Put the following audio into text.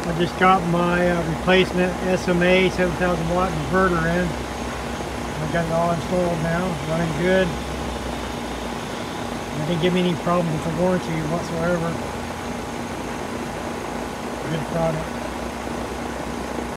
I just got my replacement SMA 7,000 watt inverter in. I got it all installed now, running good. It didn't give me any problem with the warranty whatsoever. Good product.